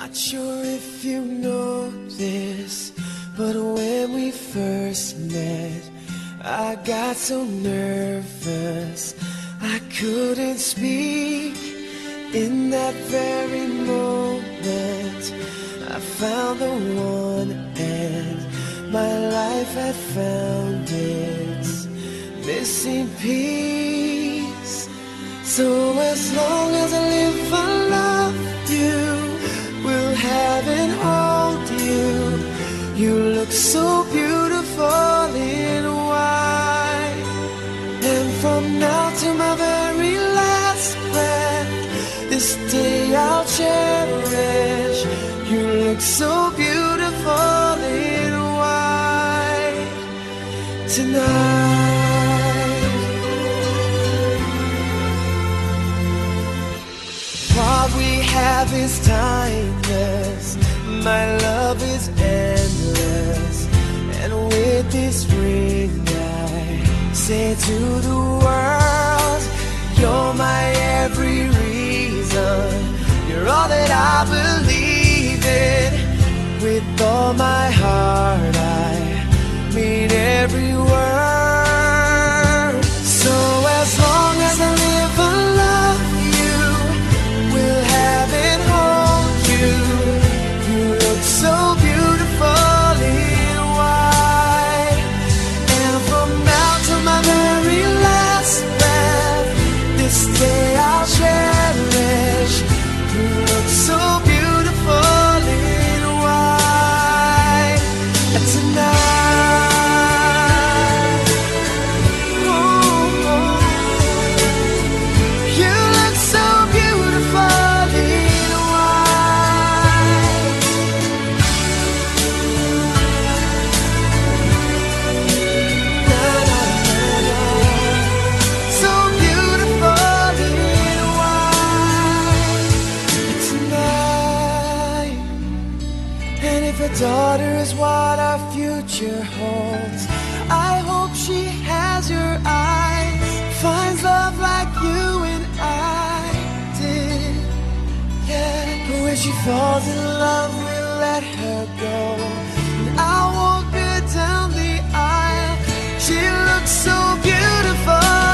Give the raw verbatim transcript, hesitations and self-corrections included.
Not sure if you know this, but when we first met, I got so nervous I couldn't speak. In that very moment, I found the one, and my life had found its missing piece. So as long as I live, I love you, will have and hold you. You look so beautiful in white, and from now to my very last breath, this day I'll cherish. You look so beautiful in white tonight. What we have is timeless, my love is endless, and with this ring I say to the world, you're my every reason, you're all that I believe in. With all my heart I mean every word. So as long as I live, I love you, will have and hold you. You look so beautiful in white, and from now to my very last breath, this day I'll cherish. You look so beautiful in white tonight. Oh, oh. You look so beautiful in white. Na, na, na, na. So beautiful in white tonight. And if a daughter is what our future holds, I hope she has your eyes, finds love like you and I did. Yeah, but when she falls in love, we'll let her go, and I'll walk her down the aisle. She looks so beautiful